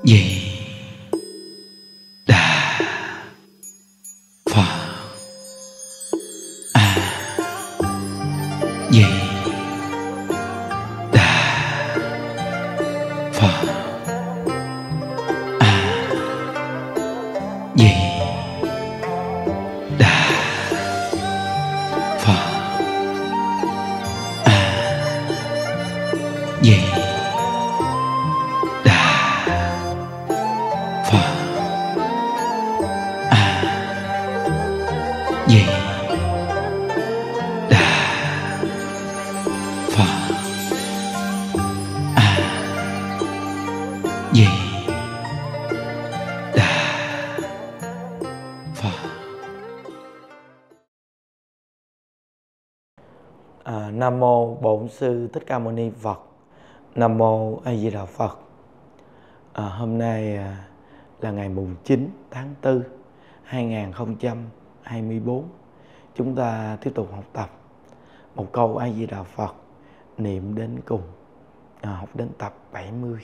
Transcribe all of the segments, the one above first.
Di Đà Phật. A Di Đà Phật. A Di Đà Phật. A Di Đà Phật. A Di Đà Phật. A Di Đà Phật. Nam mô Bổn Sư Thích Ca Mâu Ni Phật. Nam mô A Di Đà Phật. Hôm nay là ngày mùng 9 tháng 4 2024. Chúng ta tiếp tục học tập một câu A Di Đà Phật niệm đến cùng, học đến tập 70.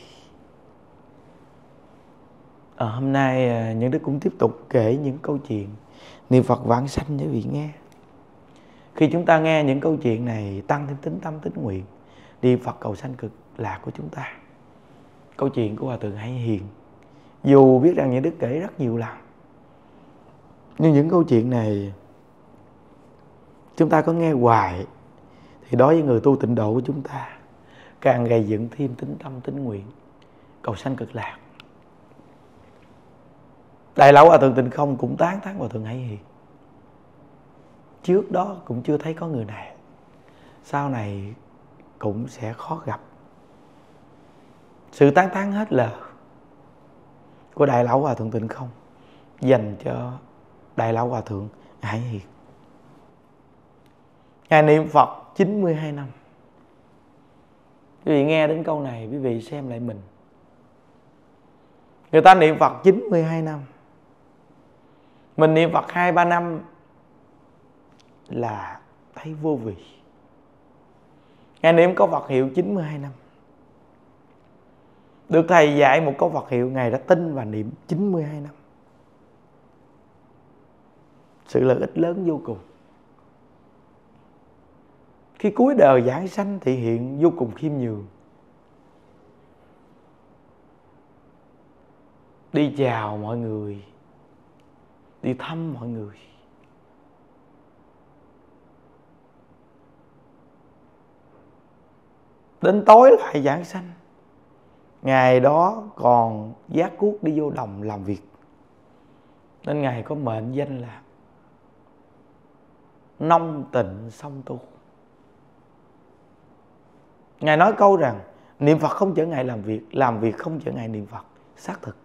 Hôm nay những đứa cũng tiếp tục kể những câu chuyện niệm Phật vãng sanh cho quý vị nghe. Khi chúng ta nghe những câu chuyện này, tăng thêm tính tâm tính nguyện niệm Phật cầu sanh cực lạc của chúng ta. Câu chuyện của Hòa Thượng Hải Hiền, dù biết rằng những đức kể rất nhiều lần, nhưng những câu chuyện này chúng ta có nghe hoài thì đối với người tu tịnh độ của chúng ta càng gây dựng thêm tính tâm tính nguyện cầu sanh cực lạc. Đại lão Hòa Thượng Tịnh Không cũng tán thán Hòa Thượng Hải Hiền. Trước đó cũng chưa thấy có người này, sau này cũng sẽ khó gặp. Sự tán thán hết lời của Đại lão Hòa Thượng Tịnh Không dành cho Đại lão Hòa Thượng Hải Hiền. Ngài niệm Phật 92 năm. Quý vị nghe đến câu này, quý vị xem lại mình. Người ta niệm Phật 92 năm, mình niệm Phật 2-3 năm là thấy vô vị. Ngài niệm câu Phật hiệu 92 năm. Được thầy dạy một câu Phật hiệu, Ngài đã tin và niệm 92 năm. Sự lợi ích lớn vô cùng. Khi cuối đời giảng sanh thị hiện vô cùng khiêm nhường, đi chào mọi người, đi thăm mọi người. Đến tối lại giảng sanh. Ngày đó còn vác cuốc đi vô đồng làm việc, nên Ngài có mệnh danh là nông tịnh song tu. Ngài nói câu rằng niệm Phật không chở Ngài làm việc không chở Ngài niệm Phật. Xác thực.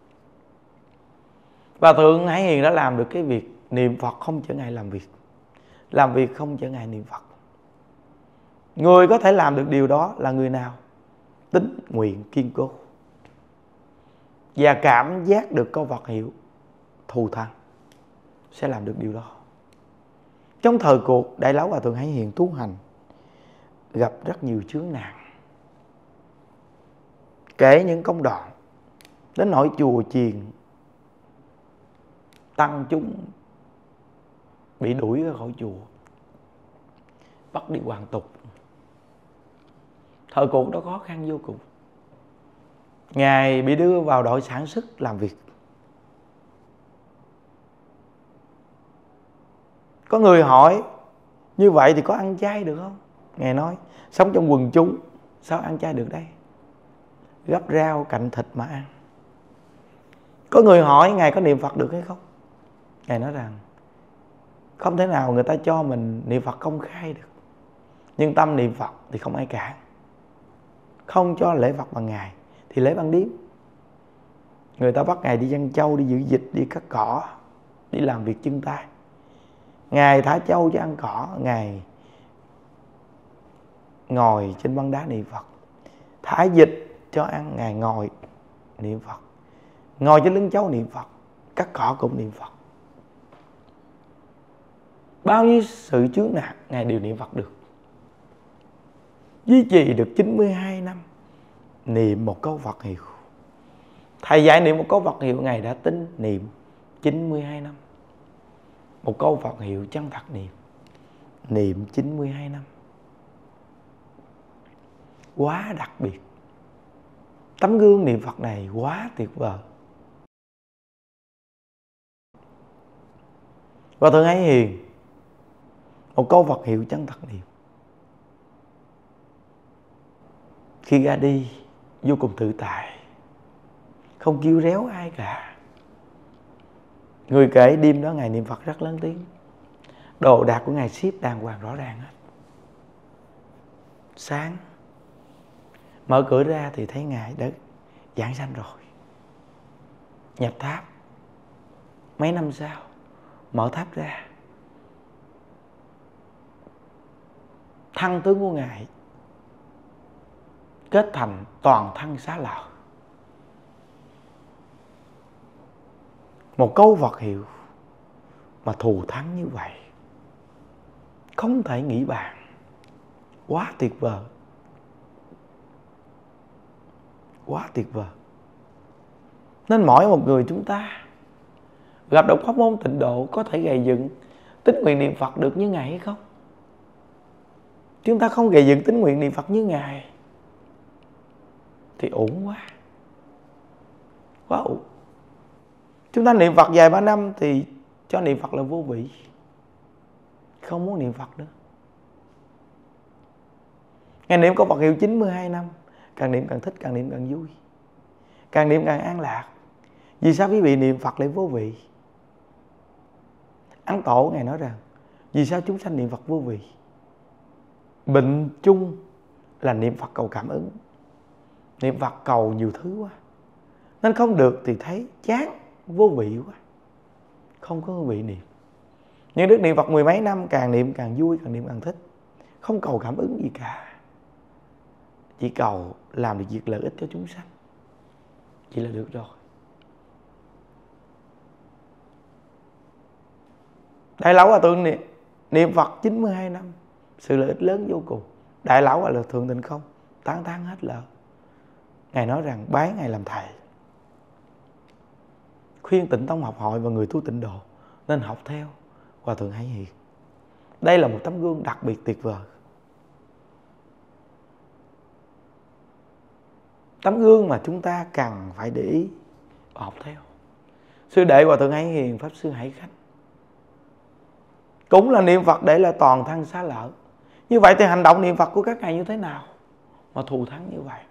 Và Thượng Hải Hiền đã làm được cái việc niệm Phật không chở Ngài làm việc không chở Ngài niệm Phật. Người có thể làm được điều đó là người nào? Tín nguyện kiên cố và cảm giác được câu Phật hiệu thù thắng sẽ làm được điều đó. Trong thời cuộc Đại lão Hòa Thượng Hải Hiền tu hành gặp rất nhiều chướng nạn, kể những công đoạn đến nỗi chùa chiền tăng chúng bị đuổi ra khỏi chùa, bắt đi hoàn tục. Thời cuộc đó khó khăn vô cùng. Ngài bị đưa vào đội sản xuất làm việc. Có người hỏi như vậy thì có ăn chay được không? Ngài nói sống trong quần chúng sao ăn chay được đây? Gắp rau cạnh thịt mà ăn. Có người hỏi Ngài có niệm Phật được hay không? Ngài nói rằng không thể nào người ta cho mình niệm Phật công khai được, nhưng tâm niệm Phật thì không ai cản. Không cho lễ Phật bằng Ngài thì lễ bằng điếm. Người ta bắt Ngài đi giăng châu, đi giữ dịch, đi cắt cỏ, đi làm việc chân tay. Ngài thả châu cho ăn cỏ, Ngài ngồi trên băng đá niệm Phật. Thả dịch cho ăn, Ngài ngồi niệm Phật. Ngồi trên lưng châu niệm Phật, cắt cỏ cũng niệm Phật. Bao nhiêu sự chướng nạn Ngài đều niệm Phật được. Duy trì được 92 năm niệm một câu Phật hiệu, Thầy dạy niệm một câu Phật hiệu, Ngài đã tính niệm 92 năm. Một câu Phật hiệu chân thật niệm 92 năm. Quá đặc biệt. Tấm gương niệm Phật này quá tuyệt vời. Hòa Thượng Ái Hiền một câu Phật hiệu chân thật niệm, khi ra đi vô cùng tự tại, không kêu réo ai cả. Người kể đêm đó Ngài niệm Phật rất lớn tiếng, đồ đạc của Ngài xếp đàng hoàng rõ ràng hết. Sáng mở cửa ra thì thấy Ngài đã giảng sanh rồi, nhập tháp. Mấy năm sau mở tháp ra, thân tướng của Ngài kết thành toàn thân xá lợi. Một câu Phật hiệu mà thù thắng như vậy, không thể nghĩ bàn. Quá tuyệt vời. Quá tuyệt vời. Nên mỗi một người chúng ta gặp được pháp môn tịnh độ có thể gầy dựng tín nguyện niệm Phật được như Ngài hay không? Chúng ta không gầy dựng tín nguyện niệm Phật như Ngài thì uổng quá. Quá uổng. Chúng ta niệm Phật vài ba năm thì cho niệm Phật là vô vị, không muốn niệm Phật nữa. Ngài niệm có Phật hiệu 92 năm, càng niệm càng thích, càng niệm càng vui, càng niệm càng an lạc. Vì sao quý vị niệm Phật lại vô vị? Ấn Tổ Ngài nói rằng, vì sao chúng sanh niệm Phật vô vị? Bệnh chung là niệm Phật cầu cảm ứng, niệm Phật cầu nhiều thứ quá, nên không được thì thấy chán, vô vị quá, không có vị niệm. Nhưng Đức niệm Phật mười mấy năm, càng niệm càng vui, càng niệm càng thích, không cầu cảm ứng gì cả, chỉ cầu làm được việc lợi ích cho chúng sanh, chỉ là được rồi. Đại Lão Hòa Thượng niệm Phật 92 năm, sự lợi ích lớn vô cùng. Đại Lão Hòa Thượng Tịnh Không tán thán hết lời. Ngài nói rằng bái Ngài làm thầy, khuyên Tịnh Tông học hội và người tu tịnh độ nên học theo Hòa Thượng Ái Hiền. Đây là một tấm gương đặc biệt tuyệt vời. Tấm gương mà chúng ta cần phải để ý và học theo. Sư đệ Hòa Thượng Ái Hiền, Pháp Sư Hải Khánh cũng là niệm Phật để là toàn thân xá lợi. Như vậy thì hành động niệm Phật của các ngài như thế nào mà thù thắng như vậy?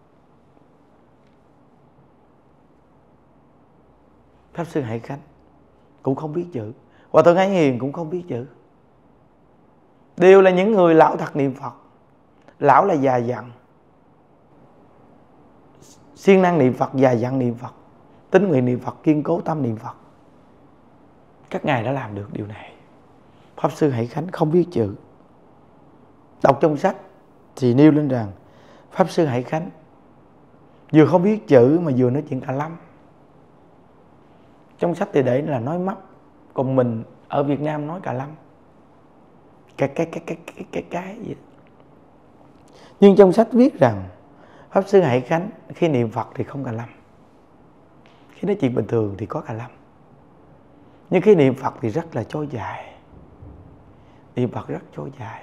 Pháp Sư Hải Khánh cũng không biết chữ, Hòa Thượng Ái Hiền cũng không biết chữ. Đều là những người lão thật niệm Phật. Lão là già dặn, siêng năng niệm Phật, già dặn niệm Phật, tín nguyện niệm Phật, kiên cố tâm niệm Phật. Các ngài đã làm được điều này. Pháp Sư Hải Khánh không biết chữ. Đọc trong sách thì nêu lên rằng Pháp Sư Hải Khánh vừa không biết chữ mà vừa nói chuyện cà lâm. Trong sách thì để là nói mắp, còn mình ở Việt Nam nói cà lâm. Cái gì. Nhưng trong sách viết rằng Pháp Sư Hải Khánh khi niệm Phật thì không cà lâm, khi nói chuyện bình thường thì có cà lâm, nhưng khi niệm Phật thì rất là trôi dài. Niệm Phật rất trôi dài.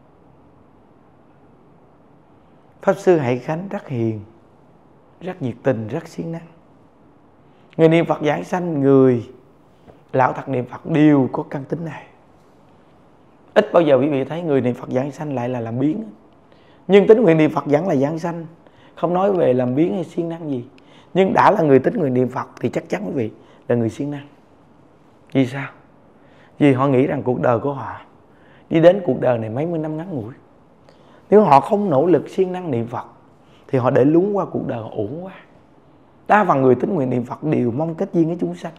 Pháp Sư Hải Khánh rất hiền, rất nhiệt tình, rất siêng năng. Người niệm Phật giảng sanh, người lão thật niệm Phật đều có căn tính này. Ít bao giờ quý vị thấy người niệm Phật giảng sanh lại là làm biếng. Nhưng tín nguyện niệm Phật vẫn là giảng sanh, không nói về làm biếng hay siêng năng gì. Nhưng đã là người tín nguyện niệm Phật thì chắc chắn quý vị là người siêng năng. Vì sao? Vì họ nghĩ rằng cuộc đời của họ đi đến cuộc đời này mấy mươi năm ngắn ngủi. Nếu họ không nỗ lực siêng năng niệm Phật thì họ để lún qua cuộc đời, họ uổng quá. Đa phần người tín nguyện niệm Phật đều mong kết duyên với chúng sanh,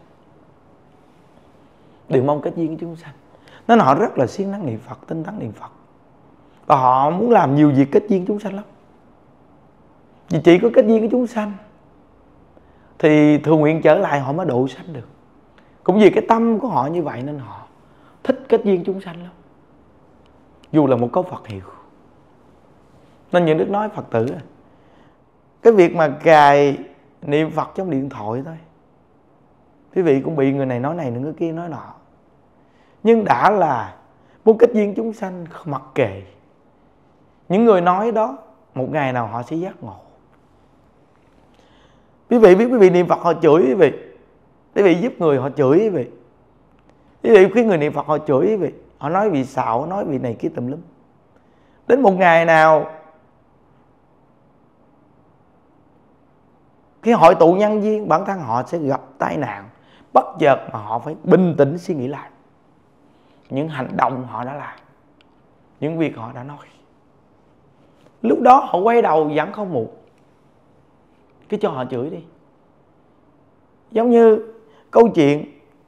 đều mong kết duyên với chúng sanh, nên họ rất là siêng năng niệm Phật, tinh tấn niệm Phật, và họ muốn làm nhiều việc kết duyên chúng sanh lắm. Vì chỉ có kết duyên với chúng sanh thì thường nguyện trở lại họ mới độ sanh được. Cũng vì cái tâm của họ như vậy nên họ thích kết duyên chúng sanh lắm, dù là một câu Phật hiệu. Nên những đức nói Phật tử, cái việc mà cài niệm Phật trong điện thoại thôi. Quý vị cũng bị người này nói này, người kia nói nọ. Nhưng đã là muốn kết duyên chúng sanh, mặc kệ. Những người nói đó một ngày nào họ sẽ giác ngộ. Quý vị biết quý vị niệm Phật họ chửi quý vị. Quý vị giúp người họ chửi quý vị. Quý vị khi người niệm Phật họ chửi quý vị. Họ nói bị xạo, nói bị này kia tùm lum. Đến một ngày nào khi hội tụ nhân duyên, bản thân họ sẽ gặp tai nạn bất chợt mà họ phải bình tĩnh suy nghĩ lại những hành động họ đã làm, những việc họ đã nói. Lúc đó họ quay đầu vẫn không muộn, cứ cho họ chửi đi. Giống như câu chuyện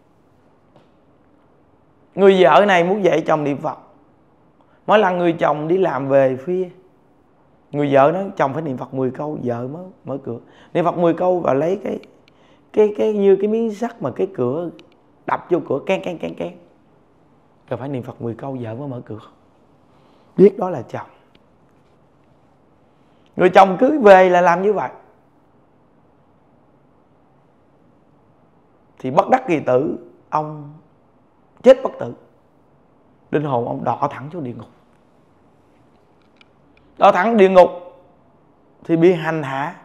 người vợ này muốn dạy chồng niệm Phật. Mỗi lần người chồng đi làm về khuya, người vợ nói chồng phải niệm Phật 10 câu, vợ mới mở cửa. Niệm Phật 10 câu và lấy cái như cái miếng sắt mà cái cửa đập vô cửa keng keng keng keng. Rồi phải niệm Phật 10 câu vợ mới mở cửa. Biết đó là chồng. Người chồng cưới về là làm như vậy. Thì bất đắc kỳ tử, ông chết bất tử. Linh hồn ông đọa thẳng xuống địa ngục. Đọa thẳng địa ngục thì bị hành hạ.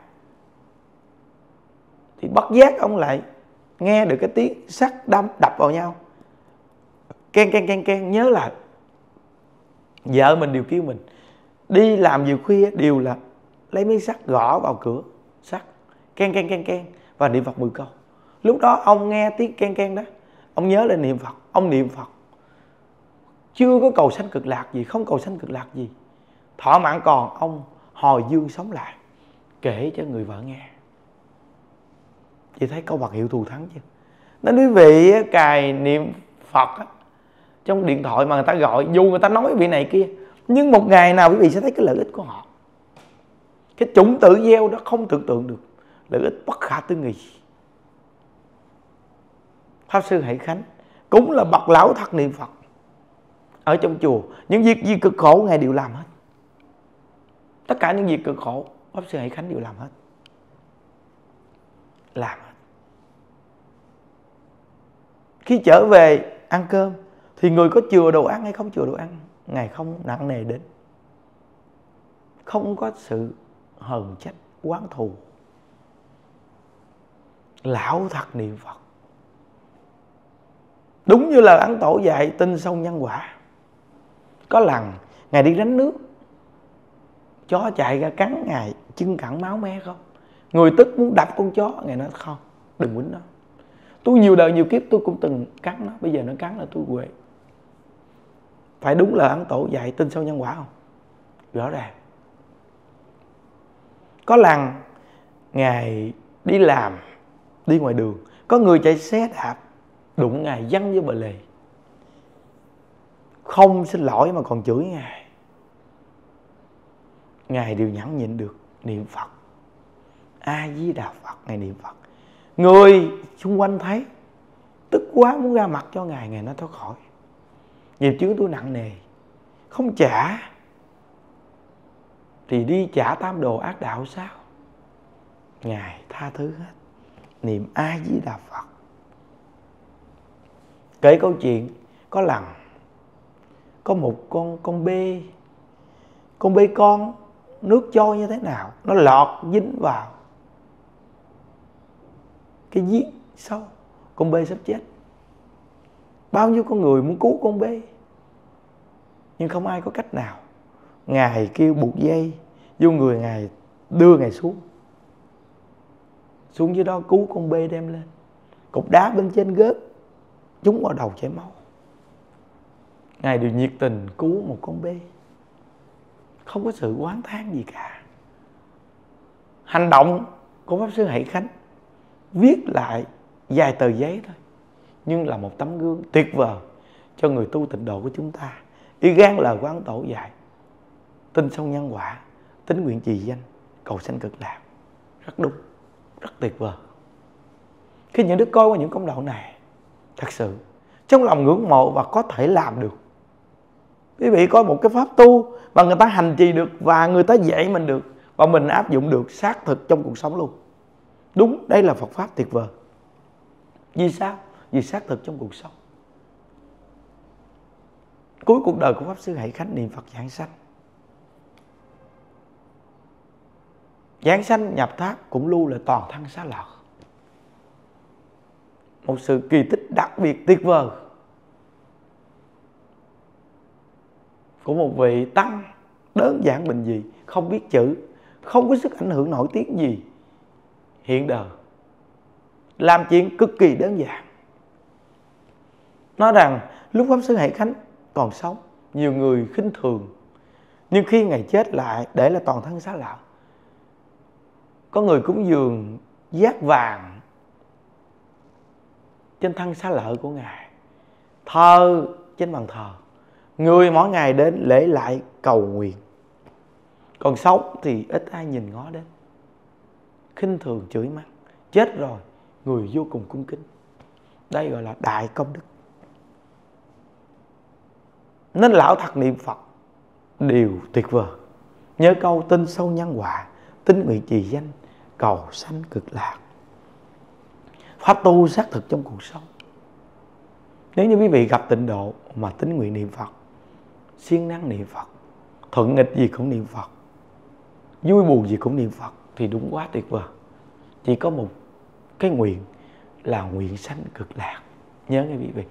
Thì bất giác ông lại nghe được cái tiếng sắt đập vào nhau. Ken ken ken ken. Nhớ là vợ mình đều kêu mình đi làm nhiều khuya đều là lấy miếng sắt gõ vào cửa sắt, ken ken ken ken, và niệm Phật 10 câu. Lúc đó ông nghe tiếng ken ken đó, ông nhớ lên niệm Phật. Ông niệm Phật chưa có cầu sanh cực lạc gì, không cầu sanh cực lạc gì. Thọ mạng còn ông hồi dương sống lại, kể cho người vợ nghe. Chị thấy câu bạc hiệu thù thắng chưa? Nên quý vị cài niệm Phật trong điện thoại mà người ta gọi, dù người ta nói vị này kia, nhưng một ngày nào quý vị sẽ thấy cái lợi ích của họ. Cái chủng tử gieo đó không tưởng tượng được, lợi ích bất khả tư nghị. Pháp sư Hải Khánh cũng là bậc lão thật niệm Phật. Ở trong chùa, những việc gì cực khổ Ngài đều làm hết. Tất cả những việc cực khổ Pháp sư Hải Khánh đều làm hết. Làm hết. Khi trở về ăn cơm thì người có chừa đồ ăn hay không chừa đồ ăn, Ngài không nặng nề đến. Không có sự hờn trách, oán thù. Lão thật niệm Phật. Đúng như là Ấn Tổ dạy, tin sâu nhân quả. Có lần Ngài đi đánh nước, chó chạy ra cắn Ngài, chân cẳng máu me không. Người tức muốn đập con chó, Ngài nói không, đừng quýnh nó. Tôi nhiều đời nhiều kiếp tôi cũng từng cắn nó, bây giờ nó cắn là tôi quệ. Phải đúng là Ấn Tổ dạy tin sâu nhân quả không? Rõ ràng. Có lần Ngài đi làm, đi ngoài đường, có người chạy xe đạp đụng Ngài văng vô bờ lề. Không xin lỗi mà còn chửi Ngài. Ngài đều nhẫn nhịn được, niệm Phật. A Di Đà Phật, Ngài niệm Phật. Người xung quanh thấy tức quá muốn ra mặt cho Ngài, Ngài nói thoát khỏi. Nghiệp chướng tôi nặng nề, không trả thì đi trả tam đồ ác đạo sao? Ngài tha thứ hết. Niệm A Di Đà Phật. Kể câu chuyện có lần có một con bê. Con bê con nước trôi như thế nào, nó lọt dính vào cái giếng sâu, con bê sắp chết. Bao nhiêu con người muốn cứu con bê, nhưng không ai có cách nào. Ngài kêu buộc dây vô người Ngài, đưa Ngài xuống dưới đó cứu con bê đem lên. Cục đá bên trên gớt trúng vào đầu chảy máu. Ngài đều nhiệt tình cứu một con bê, không có sự oán than gì cả. Hành động của Pháp sư Hải Khánh viết lại vài tờ giấy thôi, nhưng là một tấm gương tuyệt vời cho người tu tịnh độ của chúng ta. Y gan lời của Ấn Tổ dạy, tin sâu nhân quả, tín nguyện trì danh, cầu sanh cực lạc. Rất đúng, rất tuyệt vời. Khi những đứa coi qua những công đạo này, thật sự trong lòng ngưỡng mộ và có thể làm được. Quý vị có một cái pháp tu và người ta hành trì được, và người ta dạy mình được, và mình áp dụng được xác thực trong cuộc sống luôn. Đúng, đây là Phật Pháp tuyệt vời. Vì sao? Vì xác thực trong cuộc sống. Cuối cuộc đời của Pháp Sư Hải Khánh niệm Phật giảng sanh. Giảng sanh nhập tháp cũng lưu là toàn thân xá lợi. Một sự kỳ tích đặc biệt tuyệt vời của một vị tăng đơn giản bình dị, không biết chữ, không có sức ảnh hưởng nổi tiếng gì hiện đời, làm chuyện cực kỳ đơn giản. Nói rằng lúc Pháp Sư Hải Khánh còn sống, nhiều người khinh thường, nhưng khi Ngài chết lại để là toàn thân xá lợi. Có người cúng dường giác vàng trên thân xá lợi của Ngài, thờ trên bàn thờ, người mỗi ngày đến lễ lại cầu nguyện. Còn sống thì ít ai nhìn ngó đến, khinh thường chửi mắng. Chết rồi người vô cùng cung kính. Đây gọi là đại công đức. Nên lão thật niệm Phật điều tuyệt vời. Nhớ câu tin sâu nhân quả, tín nguyện trì danh, cầu sanh cực lạc. Pháp tu xác thực trong cuộc sống. Nếu như quý vị gặp tịnh độ mà tín nguyện niệm Phật, siêng năng niệm Phật, thuận nghịch gì cũng niệm Phật, vui buồn gì cũng niệm Phật, thì đúng quá tuyệt vời. Chỉ có một cái nguyện là nguyện sanh cực lạc. Nhớ nghe quý vị.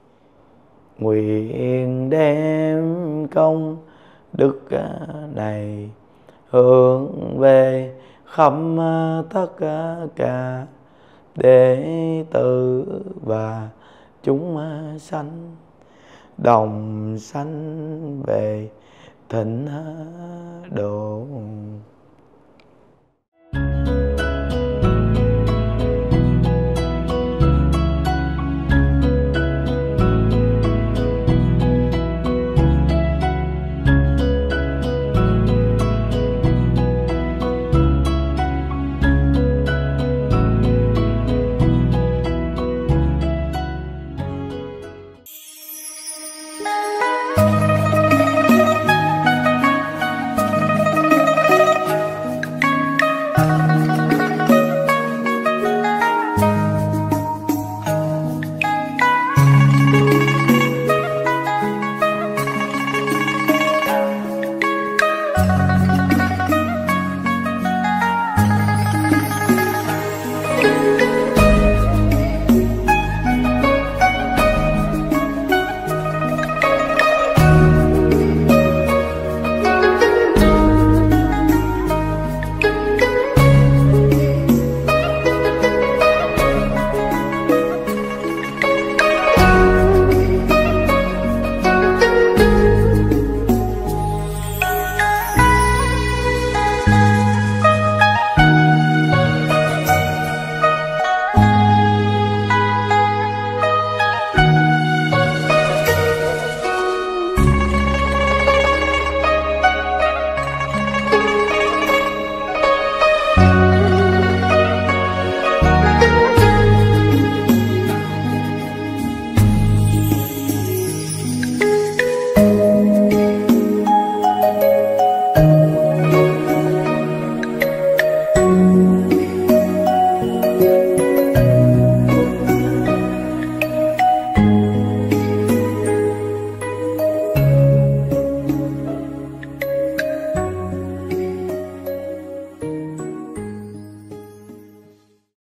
Nguyện đem công đức này hướng về khắp tất cả đệ tử và chúng sanh, đồng sanh về thịnh độ.